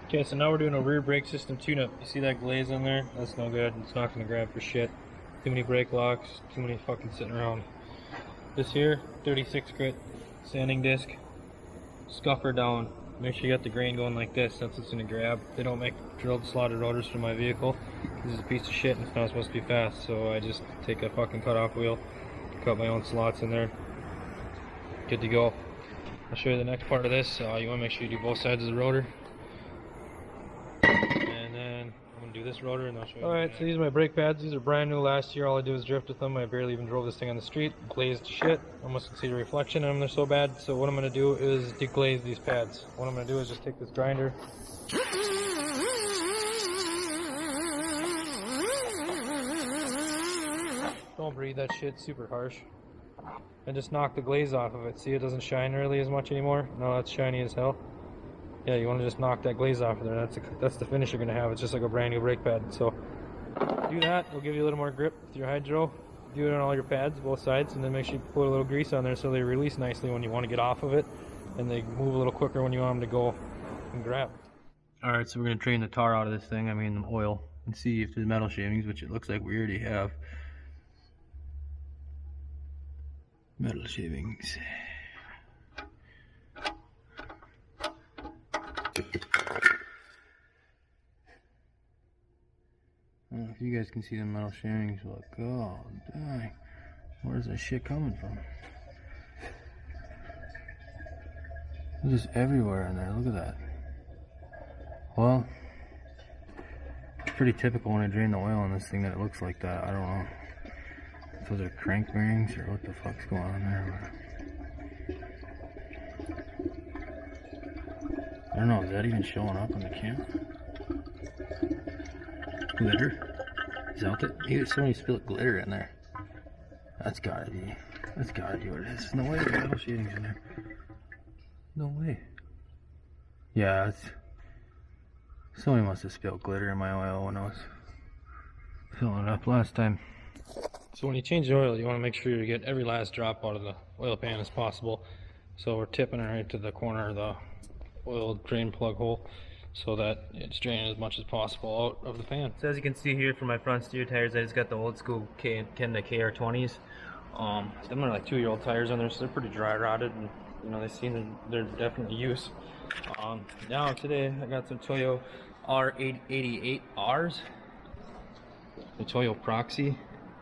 Okay, so now we're doing a rear brake system tune-up. You see that glaze on there? That's no good. It's not going to grab for shit. Too many brake locks, too many fucking sitting around. This here, 36 grit sanding disc. Scuffer down. Make sure you got the grain going like this. That's what's going to grab. They don't make drilled slotted rotors for my vehicle. This is a piece of shit and it's not supposed to be fast. So I just take a fucking cut-off wheel, cut my own slots in there. Good to go. I'll show you the next part of this. You want to make sure you do both sides of the rotor. And then I'm going to do this rotor and I'll show you. Alright, so these are my brake pads. These are brand new last year. All I did was drift with them. I barely even drove this thing on the street. Glazed shit. Almost can see the reflection in them. They're so bad. So what I'm going to do is deglaze these pads. What I'm going to do is just take this grinder. Don't breathe, that shit's super harsh. And just knock the glaze off of it. See, it doesn't shine really as much anymore. No, that's shiny as hell. Yeah, you want to just knock that glaze off of there. That's the finish you're going to have. It's just like a brand new brake pad. So do that. It'll give you a little more grip with your hydro. Do it on all your pads, both sides, and then make sure you put a little grease on there so they release nicely when you want to get off of it, and they move a little quicker when you want them to go and grab. Alright, so we're going to drain the tar out of this thing, I mean the oil, and see if there's metal shavings, which it looks like we already have. Metal shavings. I don't know if you guys can see the metal shavings, like, oh dang, where's that shit coming from? It's just everywhere in there, look at that. Well, it's pretty typical when I drain the oil on this thing that it looks like that. I don't know if those are crank bearings or what the fuck's going on there. I don't know, is that even showing up on the camera? Glitter? Is that what it? Somebody spilled glitter in there. That's gotta be what it is. No way there's metal shavings in there. No way. Yeah, somebody must have spilled glitter in my oil when I was filling it up last time. So when you change the oil, you want to make sure you get every last drop out of the oil pan as possible. So we're tipping it right to the corner of the oil drain plug hole, so that it's draining as much as possible out of the pan. So as you can see here for my front steer tires, I just got the old school Kenda KR20s. Them are like 2-year-old tires on there, so they're pretty dry rotted, and you know, they seem they're definitely use. Now today I got some Toyo R888Rs, the Toyo Proxy.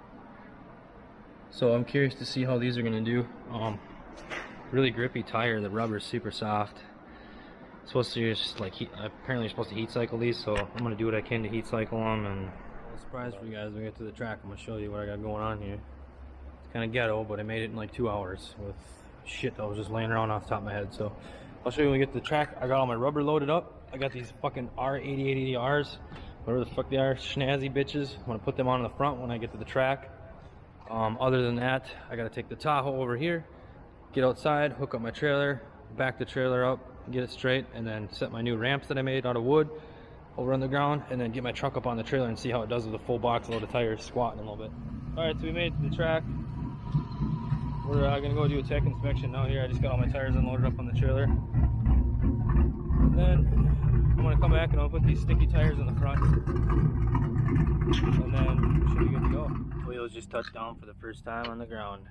So I'm curious to see how these are gonna do. Really grippy tire, the rubber's super soft. Supposed to just like apparently you're supposed to heat cycle these, so I'm gonna do what I can to heat cycle them. And a surprise for you guys when we get to the track. I'm gonna show you what I got going on here. It's kind of ghetto, but I made it in like 2 hours with shit that was just laying around off the top of my head. So I'll show you when we get to the track. I got all my rubber loaded up. I got these fucking R8880Rs, whatever the fuck they are, snazzy bitches. I'm gonna put them on the front when I get to the track. Other than that, I gotta take the Tahoe over here, get outside, hook up my trailer, back the trailer up, get it straight, and then set my new ramps that I made out of wood over on the ground, and then get my truck up on the trailer and see how it does with a full box load of tires squatting a little bit. Alright, so we made it to the track. We're gonna go do a tech inspection now here. I just got all my tires unloaded up on the trailer. And then I'm gonna come back and I'll put these sticky tires in the front. And then we should be good to go. Wheels just touched down for the first time on the ground.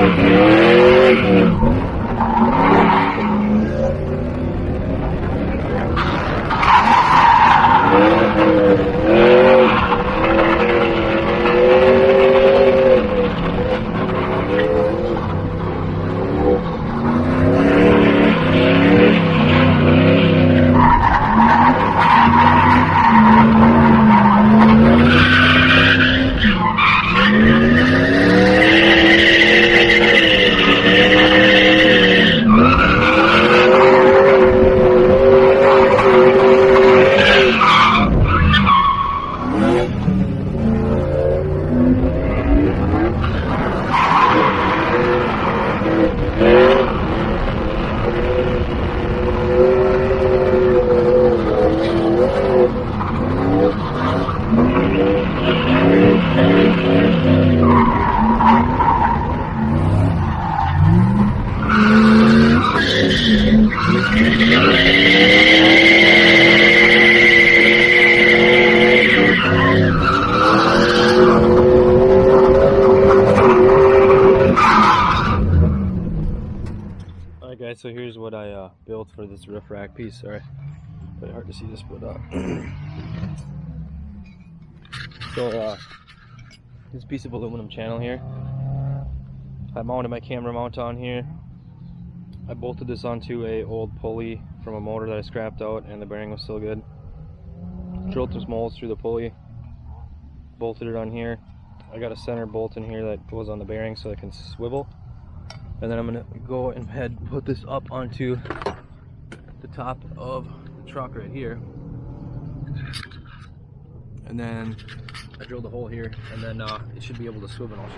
Alright guys, so here's what I built for this roof rack piece. Sorry, very hard to see this, but so this piece of aluminum channel here, I mounted my camera mount on here. I bolted this onto a old pulley from a motor that I scrapped out, and the bearing was still good. Drilled some holes through the pulley, bolted it on here. I got a center bolt in here that goes on the bearing so it can swivel. And then I'm gonna go ahead and put this up onto the top of the truck right here. And then I drilled a hole here, and then it should be able to swivel. I'll show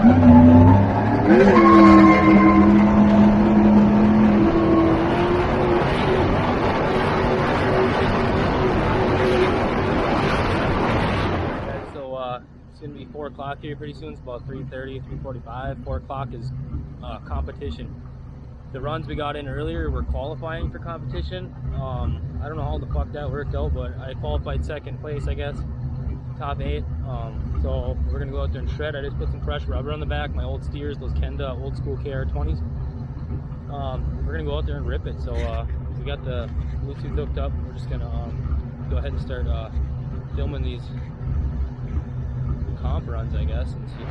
It's gonna be 4 o'clock here pretty soon. It's about 3:30, 3:45. 4 o'clock is competition. The runs we got in earlier were qualifying for competition. I don't know how the fuck that worked out, but I qualified second place, I guess, top 8. So we're gonna go out there and shred. I just put some fresh rubber on the back, my old steers, those Kenda old school KR20s. We're gonna go out there and rip it. So we got the Bluetooth hooked up. We're just gonna go ahead and start filming these comp runs, I guess, and see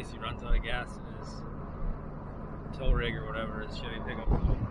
case he runs out of gas in his tow rig or whatever, his Chevy pickup.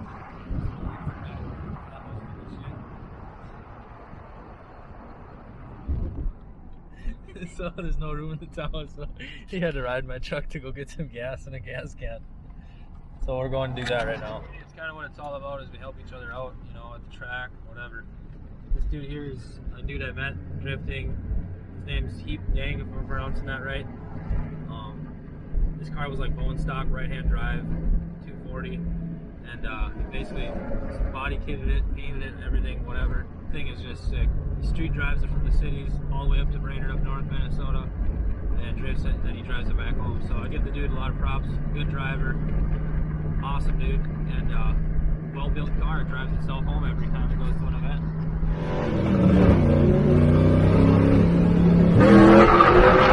So there's no room in the town, so he had to ride my truck to go get some gas in a gas can. So we're going to do that right now. It's kind of what it's all about, is we help each other out, you know, at the track, whatever. This dude here is a dude I met drifting. His name's Heap Dang, if I'm pronouncing that right. This car was like bone stock, right-hand drive, 240, and he basically body kitted it, painted it, everything, whatever. The thing is just sick. He street drives it from the cities all the way up to Brainerd, up north Minnesota, and drifts it, and then he drives it back home. So I give the dude a lot of props. Good driver, awesome dude, and well-built car. It drives itself home every time it goes to an event.